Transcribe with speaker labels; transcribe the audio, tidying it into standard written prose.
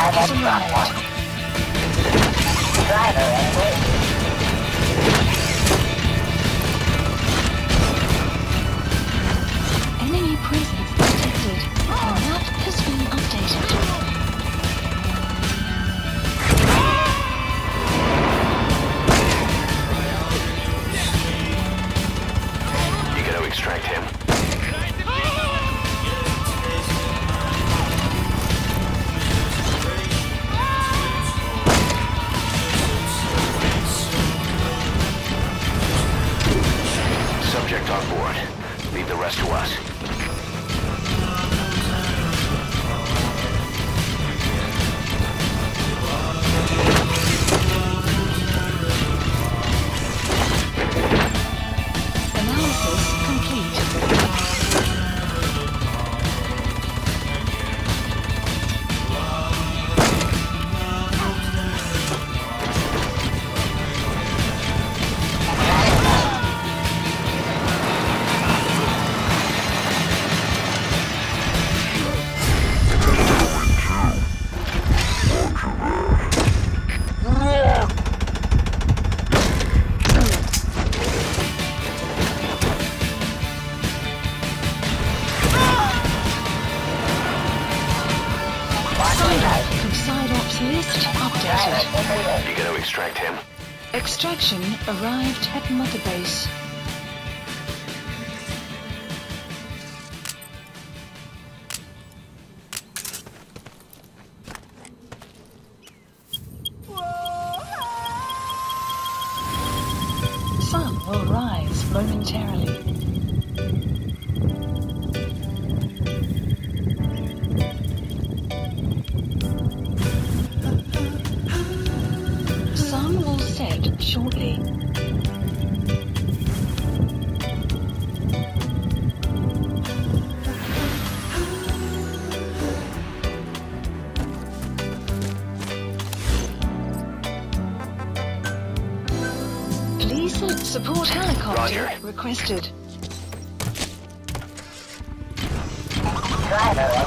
Speaker 1: has arrived.
Speaker 2: Driver engaged.
Speaker 1: Enemy presence detected. Your map has been updated.
Speaker 3: You gotta extract him. Subject on board. Leave the rest to us.
Speaker 1: Analysis complete. Psyops list updated.
Speaker 3: You gotta extract him.
Speaker 1: Extraction arrived at Mother Base. Sun will rise momentarily. Sun will set shortly. Please support helicopter
Speaker 3: Roger.
Speaker 1: requested.
Speaker 2: Driver